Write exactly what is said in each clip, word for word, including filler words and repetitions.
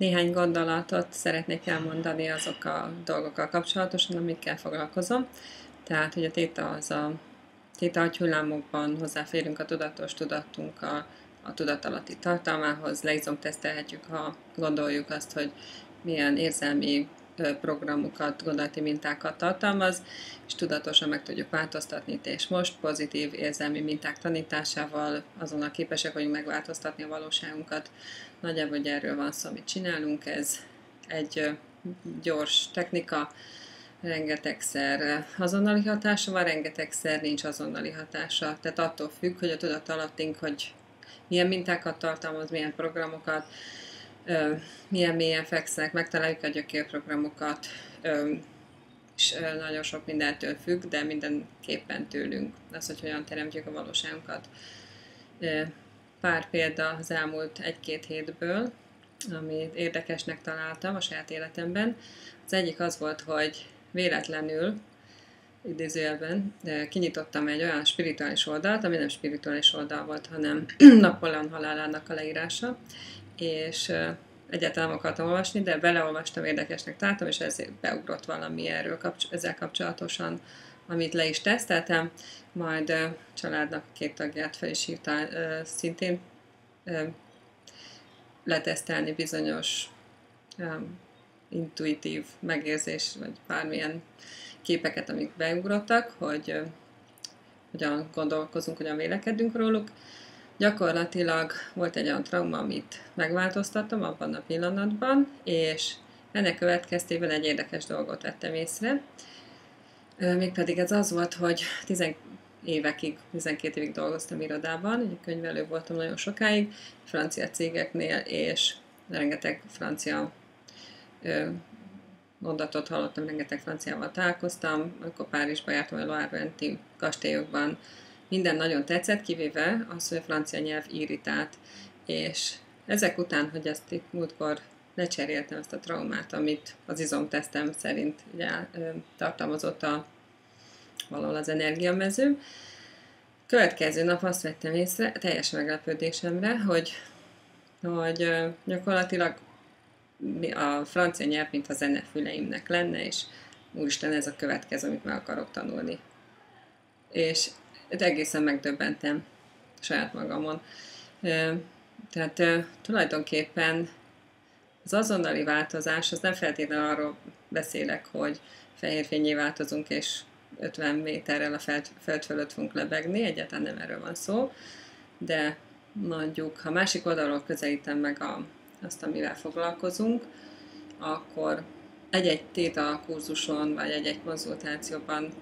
Néhány gondolatot szeretnék elmondani azok a dolgokkal kapcsolatosan, amikkel foglalkozom. Tehát, hogy a téta az a téta agyhullámokban hozzáférünk a tudatos tudatunkkal a tudatalatti tartalmához, leizomtesztelhetjük, ha gondoljuk azt, hogy milyen érzelmi programokat, gondolati mintákat tartalmaz, és tudatosan meg tudjuk változtatni itt és most, pozitív érzelmi minták tanításával azonnal képesek vagyunk megváltoztatni a valóságunkat. Nagyjából hogy erről van szó, amit csinálunk, ez egy gyors technika, rengetegszer azonnali hatása van, rengetegszer nincs azonnali hatása. Tehát attól függ, hogy a tudatalattunk, hogy milyen mintákat tartalmaz, milyen programokat, milyen mélyen feksznek, megtaláljuk a gyökérprogramokat, és nagyon sok mindentől függ, de mindenképpen tőlünk. Az, hogy hogyan teremtjük a valóságunkat. Pár példa az elmúlt egy-két hétből, amit érdekesnek találtam a saját életemben. Az egyik az volt, hogy véletlenül, idézőjelben, kinyitottam egy olyan spirituális oldalt, ami nem spirituális oldal volt, hanem Napóleon halálának a leírása, és egyáltalán nem akartam olvasni, de beleolvastam, érdekesnek találtam, és ezért beugrott valami erről kapcs- ezzel kapcsolatosan, amit le is teszteltem, majd családnak két tagját fel is hívta szintén letesztelni bizonyos intuitív megérzés, vagy bármilyen képeket, amik beugrottak, hogy hogyan gondolkozunk, hogyan vélekedünk róluk. Gyakorlatilag volt egy olyan trauma, amit megváltoztattam abban a pillanatban, és ennek következtében egy érdekes dolgot vettem észre. Mégpedig ez az volt, hogy tíz évekig, tizenkét évig dolgoztam irodában, egy könyvelő voltam nagyon sokáig, francia cégeknél, és rengeteg francia mondatot hallottam, rengeteg franciával találkoztam, akkor Párizsba jártam, a Loire-menti kastélyokban. Minden nagyon tetszett, kivéve az, hogy a francia nyelv irritált. És ezek után, hogy ezt itt múltkor lecseréltem ezt a traumát, amit az izomtesztem szerint ugye, tartalmazott a, valahol az energiamező, következő nap azt vettem észre, teljes meglepődésemre, hogy, hogy gyakorlatilag a francia nyelv, mint a zenefüleimnek lenne, és úristen, ez a következő, amit meg akarok tanulni. És egészen megdöbbentem saját magamon. Tehát tulajdonképpen az azonnali változás, az nem feltétlenül arról beszélek, hogy fehérfénnyé változunk, és ötven méterrel a föld, föld fölött fogunk lebegni, egyáltalán nem erről van szó, de mondjuk, ha másik oldalról közelítem meg a, azt, amivel foglalkozunk, akkor egy-egy téta kurzuson, vagy egy-egy konzultációban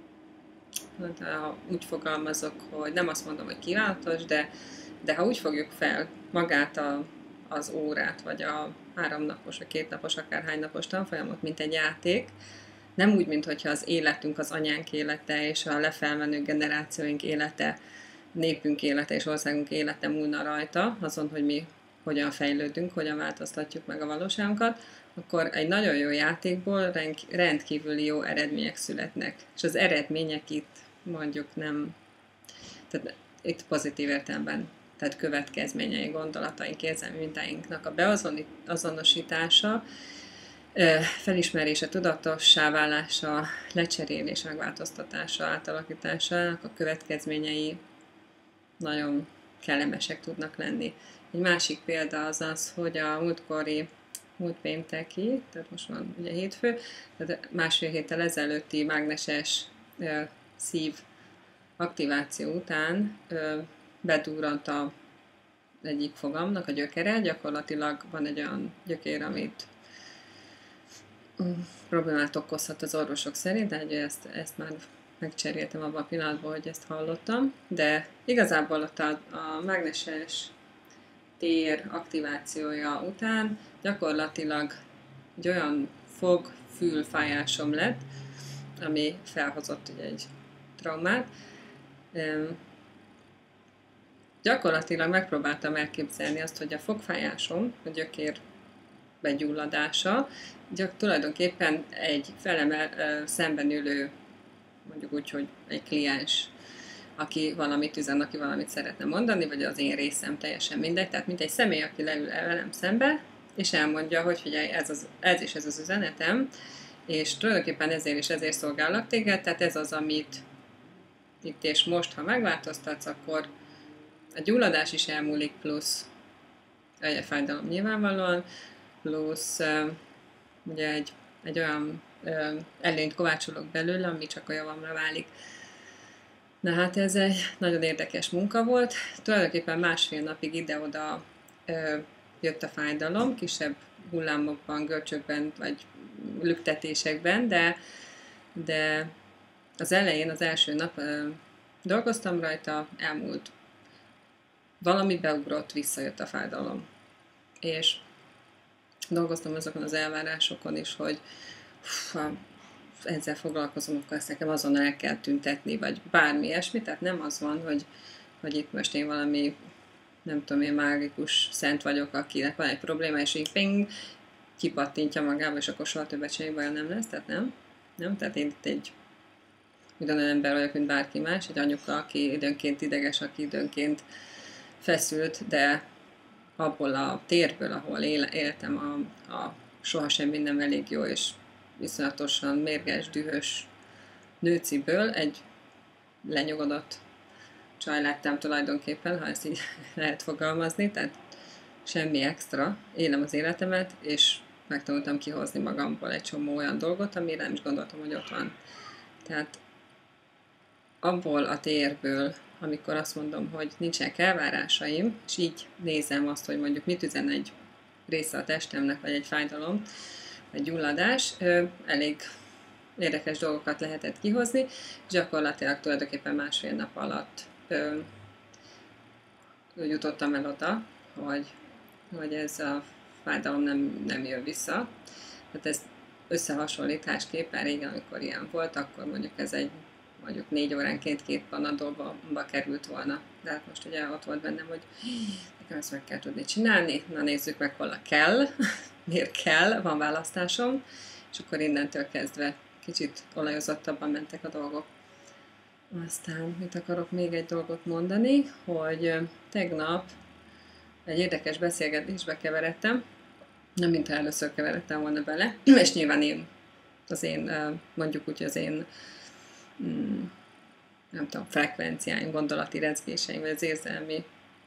ha úgy fogalmazok, hogy nem azt mondom, hogy kívánatos, de, de ha úgy fogjuk fel magát a, az órát, vagy a háromnapos, vagy kétnapos, akárhány napos tanfolyamot, mint egy játék, nem úgy, mintha az életünk, az anyánk élete, és a lefelmenő generációink élete, népünk élete és országunk élete múlna rajta, azon, hogy mi hogyan fejlődünk, hogyan változtatjuk meg a valóságunkat, akkor egy nagyon jó játékból rendkívüli jó eredmények születnek. És az eredmények itt mondjuk nem, tehát itt pozitív értelemben, tehát következményei, gondolataink, érzelmi mintáinknak a beazonosítása, felismerése, tudatossá válása, lecserélése, megváltoztatása, átalakításának a következményei nagyon kellemesek tudnak lenni. Egy másik példa az az, hogy a múltkori múlt pénteki, tehát most van ugye hétfő, tehát másfél héttel ezelőtti mágneses ö, szív aktiváció után ö, bedurrant a egyik fogamnak a gyökere, gyakorlatilag van egy olyan gyökér, amit um, problémát okozhat az orvosok szerint, de ezt, ezt már megcseréltem abban a pillanatban, hogy ezt hallottam, de igazából ott a, a mágneses tér aktivációja után gyakorlatilag egy olyan fog-fül-fájásom lett, ami felhozott ugye egy traumát. Üm, gyakorlatilag megpróbáltam elképzelni azt, hogy a fogfájásom, a gyökér begyulladása, gyak, tulajdonképpen egy felemel szemben ülő, mondjuk úgy, hogy egy kliens, aki valamit üzen, aki valamit szeretne mondani, vagy az én részem, teljesen mindegy. Tehát mint egy személy, aki leül velem szembe, és elmondja, hogy figyelj, ez, az, ez is ez az üzenetem, és tulajdonképpen ezért is ezért szolgállak téged, tehát ez az, amit itt és most, ha megváltoztatsz, akkor a gyulladás is elmúlik, plusz egy fájdalom nyilvánvalóan, plusz ugye egy, egy olyan előnyt kovácsolok belőle, ami csak a javamra válik. Na hát ez egy nagyon érdekes munka volt. Tulajdonképpen másfél napig ide-oda ö, jött a fájdalom, kisebb hullámokban, görcsökben, vagy lüktetésekben, de, de az elején, az első nap ö, dolgoztam rajta, elmúlt. Valami beugrott, visszajött a fájdalom. És dolgoztam azokon az elvárásokon is, hogy ha ezzel foglalkozom, akkor ezt nekem azon el kell tüntetni, vagy bármi ilyesmi, tehát nem az van, hogy, hogy itt most én valami, nem tudom, én mágikus szent vagyok, akinek van egy probléma, és így ping, kipattintja magába, és akkor soha többet semmi baja nem lesz, tehát nem. Nem, tehát én itt egy ugyanolyan ember vagyok, mint bárki más, egy anyuka, aki időnként ideges, aki időnként feszült, de abból a térből, ahol él, éltem, a, a soha semmi nem elég jó, és viszonyatosan mérges, dühös nőciből egy lenyugodott csaj lettem tulajdonképpen, ha ezt így lehet fogalmazni, tehát semmi extra, élem az életemet, és megtanultam kihozni magamból egy csomó olyan dolgot, amire nem is gondoltam, hogy ott van. Tehát abból a térből, amikor azt mondom, hogy nincsenek elvárásaim, és így nézem azt, hogy mondjuk mit üzen egy része a testemnek, vagy egy fájdalom, egy gyulladás, elég érdekes dolgokat lehetett kihozni, és gyakorlatilag tulajdonképpen másfél nap alatt ö, jutottam el oda, hogy, hogy ez a fájdalom nem, nem jön vissza. Tehát ez összehasonlításképpen régen, amikor ilyen volt, akkor mondjuk ez egy mondjuk négy óránként két panadolba került volna. De hát most ugye ott volt bennem, hogy nekem ezt meg kell tudni csinálni, na nézzük meg, hol a kell, miért kell, van választásom, és akkor innentől kezdve kicsit olajozottabban mentek a dolgok. Aztán mit akarok még egy dolgot mondani, hogy tegnap egy érdekes beszélgetésbe keveredtem, nem mintha először keveredtem volna bele, és nyilván én, az én, mondjuk úgy, az én nem tudom, frekvenciáim, gondolati rezgéseim, vagy az érzelmi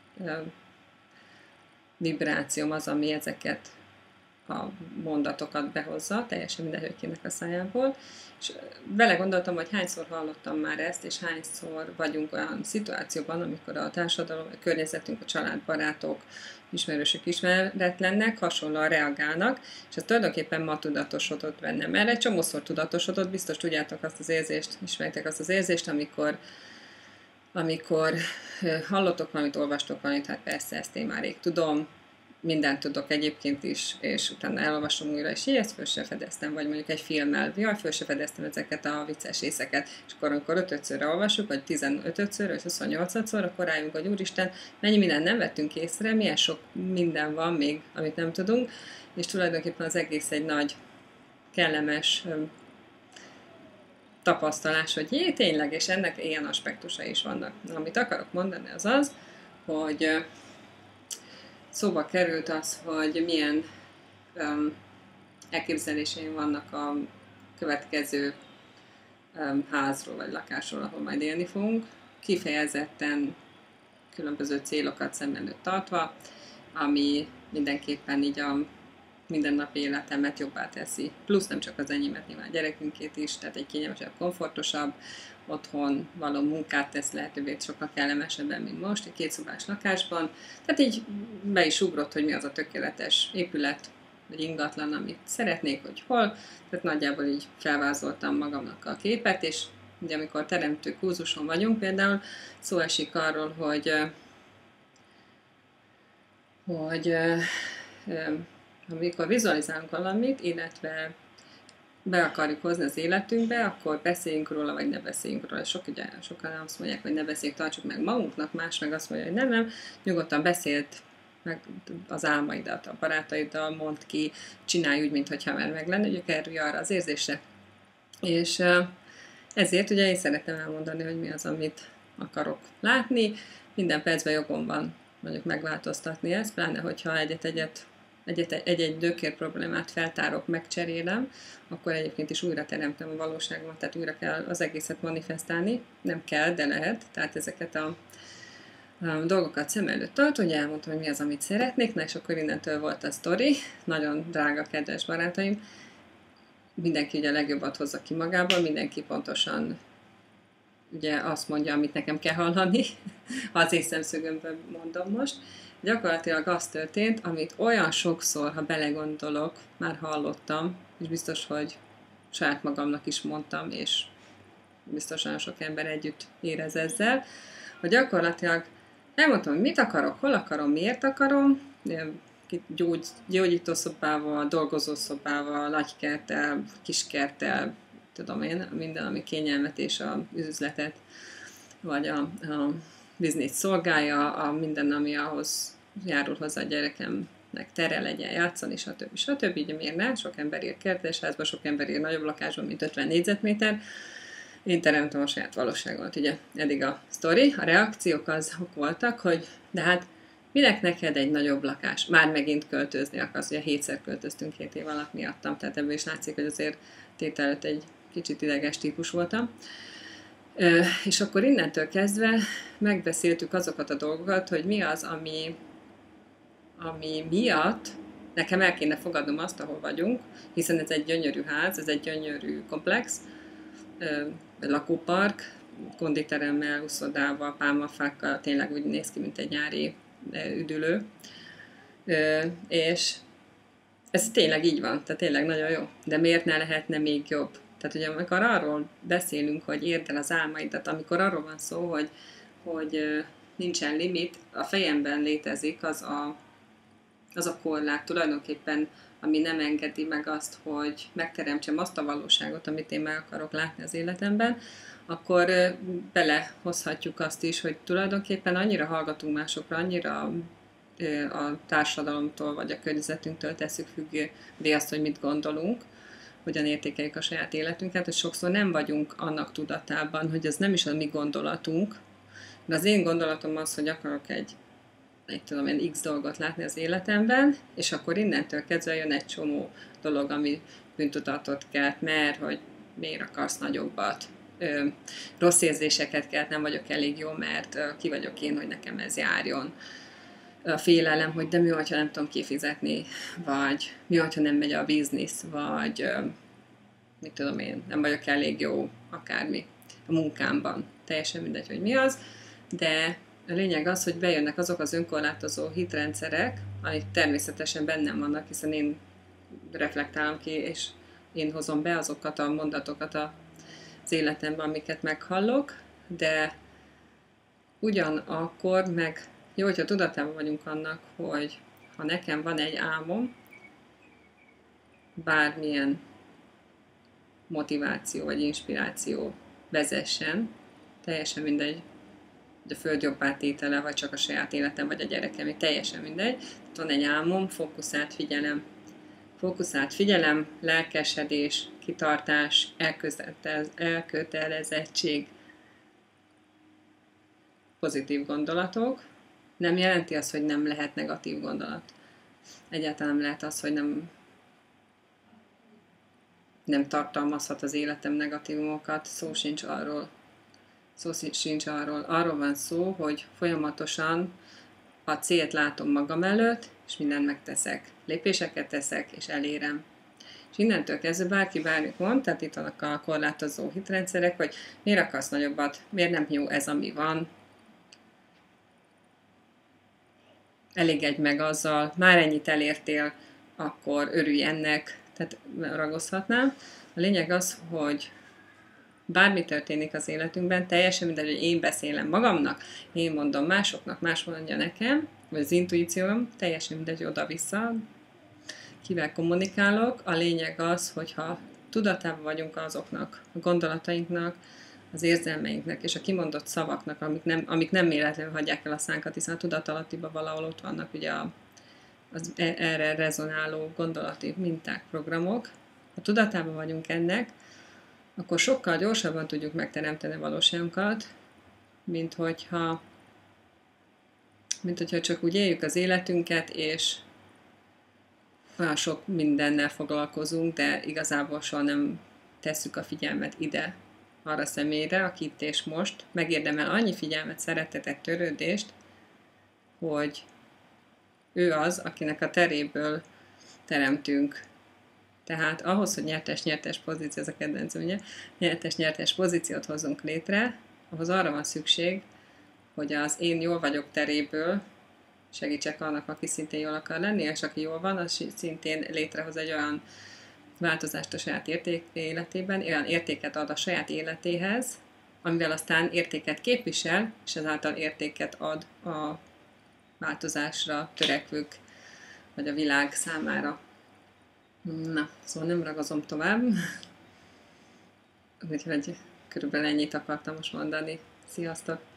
vibrációm az, ami ezeket a mondatokat behozza, teljesen mindegy, hogy kinek a szájából. És vele gondoltam, hogy hányszor hallottam már ezt, és hányszor vagyunk olyan szituációban, amikor a társadalom, a környezetünk, a család, barátok, ismerősök, ismeretlennek hasonlóan reagálnak, és ez tulajdonképpen ma tudatosodott bennem. Erre egy csomószor tudatosodott, biztos tudjátok azt az érzést, ismeritek azt az érzést, amikor amikor hallottok valamit, olvastok valamit, hát persze, ezt én már rég tudom, mindent tudok egyébként is, és utána elolvasom újra, és így ezt föl se fedeztem, vagy mondjuk egy filmmel, jaj, föl se fedeztem ezeket a vicces részeket, és akkor, amikor öt-ötszörre olvasjuk, vagy tizenöt-ször, vagy huszonnyolc-szor, akkor rájunk, hogy úristen, mennyi mindent nem vettünk észre, milyen sok minden van még, amit nem tudunk, és tulajdonképpen az egész egy nagy, kellemes tapasztalás, hogy jé, tényleg, és ennek ilyen aspektusai is vannak. Na, amit akarok mondani, az az, hogy szóba került az, hogy milyen um, elképzeléseim vannak a következő um, házról vagy lakásról, ahol majd élni fogunk. Kifejezetten különböző célokat szem előtt tartva, ami mindenképpen így a mindennapi életemet jobbá teszi. Plusz nem csak az enyémet, nyilván a gyerekünkét is, tehát egy kényelmesebb, komfortosabb, otthon való munkát tesz lehetővé sokkal kellemesebben, mint most, egy kétszobás lakásban. Tehát így be is ugrott, hogy mi az a tökéletes épület, vagy ingatlan, amit szeretnék, hogy hol. Tehát nagyjából így felvázoltam magamnak a képet, és ugye amikor teremtő kurzuson vagyunk, például szó esik arról, hogy hogy amikor vizualizálunk valamit, illetve be akarjuk hozni az életünkbe, akkor beszéljünk róla, vagy ne beszéljünk róla. Sok, ugye, sokan azt mondják, hogy ne beszéljünk, tartsuk meg magunknak, más meg azt mondja, hogy nem, nem, nyugodtan beszélt meg az álmaidat, a barátaiddal, mondd ki, csinálj úgy, mintha már meg lenne, hogy kerülj arra az érzésre. És ezért ugye én szeretem elmondani, hogy mi az, amit akarok látni. Minden percben jogom van mondjuk megváltoztatni ezt, pláne hogyha egyet-egyet egy-egy dökér problémát feltárok, megcserélem, akkor egyébként is újra teremtem a valóságomat, tehát újra kell az egészet manifestálni, nem kell, de lehet, tehát ezeket a, a dolgokat szem előtt tart, hogy elmondtam, hogy mi az, amit szeretnék, na és akkor innentől volt a sztori, nagyon drága, kedves barátaim, mindenki ugye a legjobbat hozza ki magából, mindenki pontosan ugye azt mondja, amit nekem kell hallani, ha az én szemszögömből mondom most. Gyakorlatilag az történt, amit olyan sokszor, ha belegondolok, már hallottam, és biztos, hogy saját magamnak is mondtam, és biztosan sok ember együtt érez ezzel, hogy gyakorlatilag elmondtam, hogy mit akarok, hol akarom, miért akarom, gyógy, gyógyítószobával, dolgozószobával, nagykerttel, kiskerttel, tudom én, minden, ami kényelmet és a üzletet, vagy a, a bizniszt szolgálja, a minden, ami ahhoz járul hozzá a gyerekemnek tere legyen játszani, stb. stb. Így miért ne? Sok ember ér kertesházba, sok ember ér nagyobb lakásban, mint ötven négyzetméter. Én teremtem a saját valóságot, ugye eddig a sztori. A reakciók azok voltak, hogy de hát minek neked egy nagyobb lakás? Már megint költözni akarsz, ugye hétszer költöztünk két év alatt miattam, tehát ebből is látszik, hogy azért tételőtt egy kicsit ideges típus voltam. Ö, és akkor innentől kezdve megbeszéltük azokat a dolgokat, hogy mi az, ami, ami miatt nekem el kéne fogadnom azt, ahol vagyunk, hiszen ez egy gyönyörű ház, ez egy gyönyörű komplex, ö, lakópark, konditeremmel, uszodával, pálmafákkal, tényleg úgy néz ki, mint egy nyári üdülő. Ö, és ez tényleg így van, tehát tényleg nagyon jó. De miért ne lehetne még jobb? Tehát ugye amikor arról beszélünk, hogy érd el az álmaidat, amikor arról van szó, hogy, hogy nincsen limit, a fejemben létezik az a, az a korlát tulajdonképpen, ami nem engedi meg azt, hogy megteremtsem azt a valóságot, amit én meg akarok látni az életemben, akkor belehozhatjuk azt is, hogy tulajdonképpen annyira hallgatunk másokra, annyira a társadalomtól vagy a környezetünktől tesszük függővé azt, hogy mit gondolunk, hogyan értékeljük a saját életünket, hogy sokszor nem vagyunk annak tudatában, hogy ez nem is a mi gondolatunk, de az én gondolatom az, hogy akarok egy, egy tudom én, X dolgot látni az életemben, és akkor innentől kezdve jön egy csomó dolog, ami bűntudatot kelt, mert hogy miért akarsz nagyobbat, ö, rossz érzéseket kelt, nem vagyok elég jó, mert ö, ki vagyok én, hogy nekem ez járjon. A félelem, hogy de mi, hogyha nem tudom kifizetni, vagy mi, hogyha nem megy a biznisz, vagy mit tudom én, nem vagyok elég jó akármi a munkámban. Teljesen mindegy, hogy mi az, de a lényeg az, hogy bejönnek azok az önkorlátozó hitrendszerek, amik természetesen bennem vannak, hiszen én reflektálom ki, és én hozom be azokat a mondatokat az életemben, amiket meghallok, de ugyanakkor meg jó, hogyha tudatában vagyunk annak, hogy ha nekem van egy álmom, bármilyen motiváció vagy inspiráció vezessen, teljesen mindegy, hogy a föld jobbá tétele, vagy csak a saját életem, vagy a gyerekem, teljesen mindegy. Tehát van egy álmom, fókuszált figyelem. Fókuszált figyelem, lelkesedés, kitartás, elkötelezettség, pozitív gondolatok. Nem jelenti azt, hogy nem lehet negatív gondolat. Egyáltalán nem lehet az, hogy nem, nem tartalmazhat az életem negatívumokat. Szó sincs arról. Szó sincs arról. Arról van szó, hogy folyamatosan a célt látom magam előtt, és mindent megteszek. Lépéseket teszek, és elérem. És innentől kezdve bárki bármit mond, tehát itt vannak a korlátozó hitrendszerek, hogy miért akarsz nagyobbat, miért nem jó ez, ami van, elégedj meg azzal, már ennyit elértél, akkor örülj ennek, tehát ragozhatnám. A lényeg az, hogy bármi történik az életünkben, teljesen mindegy, hogy én beszélem magamnak, én mondom másoknak, más mondja nekem, vagy az intuícióm, teljesen mindegy oda-vissza, kivel kommunikálok. A lényeg az, hogyha tudatában vagyunk azoknak, a gondolatainknak, az érzelmeinknek és a kimondott szavaknak, amik nem, amik nem véletlenül hagyják el a szánkat, hiszen a tudatalattiban valahol ott vannak ugye a, az erre rezonáló gondolati minták, programok. Ha tudatában vagyunk ennek, akkor sokkal gyorsabban tudjuk megteremteni a valóságunkat, mint hogyha, mint hogyha csak úgy éljük az életünket, és, olyan sok mindennel foglalkozunk, de igazából soha nem tesszük a figyelmet ide, arra személyre, aki itt és most megérdemel annyi figyelmet, szeretetet, törődést, hogy ő az, akinek a teréből teremtünk. Tehát ahhoz, hogy nyertes-nyertes pozíció, ez a kedvencem, ugye, nyertes-nyertes pozíciót hozzunk létre, ahhoz arra van szükség, hogy az én jól vagyok teréből segítsek annak, aki szintén jól akar lenni, és aki jól van, az szintén létrehoz egy olyan változást a saját érték életében, olyan értéket ad a saját életéhez, amivel aztán értéket képvisel, és ezáltal értéket ad a változásra törekvők, vagy a világ számára. Na, szóval nem ragazom tovább. Úgyhogy körülbelül ennyit akartam most mondani. Sziasztok!